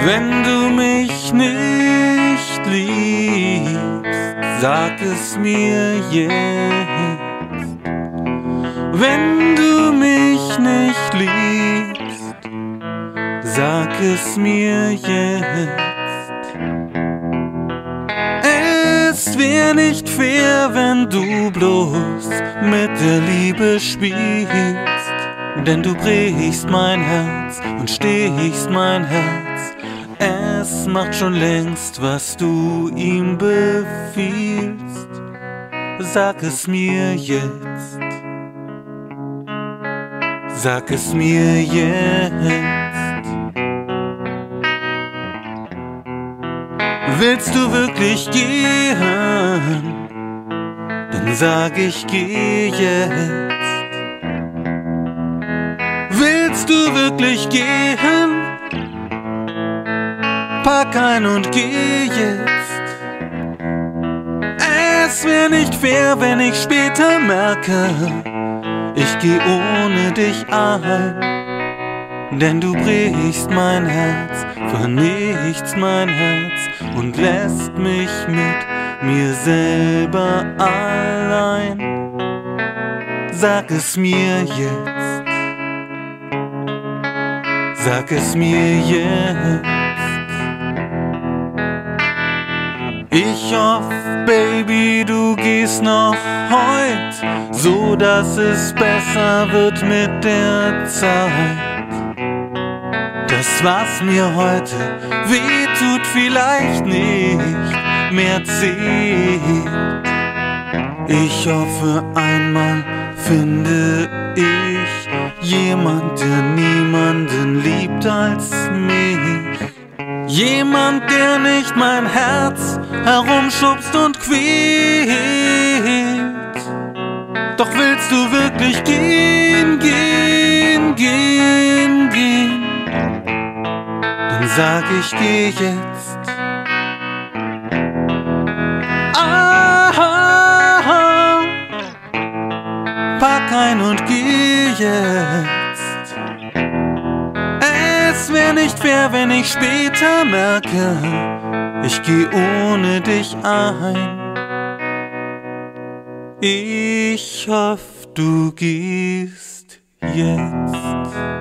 Wenn du mich nicht liebst, sag es mir jetzt. Wenn du mich nicht liebst, sag es mir jetzt. Es wär nicht fair, wenn du bloß mit der Liebe spielst, denn du brichst mein Herz und stichst mein Herz. Es macht schon längst, was du ihm befiehlst. Sag es mir jetzt. Sag es mir jetzt. Willst du wirklich gehen? Dann sag ich, geh jetzt. Willst du wirklich gehen? Pack ein und geh jetzt. Es wär nicht fair, wenn ich später merke, ich geh ohne dich ein. Denn du brichst mein Herz, vernichtst mein Herz und lässt mich mit mir selber allein. Sag es mir jetzt. Sag es mir jetzt. Ich hoff, Baby, du gehst noch heut, so dass es besser wird mit der Zeit. Das, was mir heute weh tut, vielleicht nicht mehr zählt. Ich hoffe, einmal finde ich jemand, der niemanden liebt als mich. Jemand, der nicht mein Herz herumschubst und quält. Doch willst du wirklich gehen, gehen, gehen, gehen? Dann sag ich, geh jetzt. Ah, pack ein und geh jetzt. Es wär nicht fair, wenn ich später merke, ich geh ohne dich ein. Ich hoff, du gehst jetzt.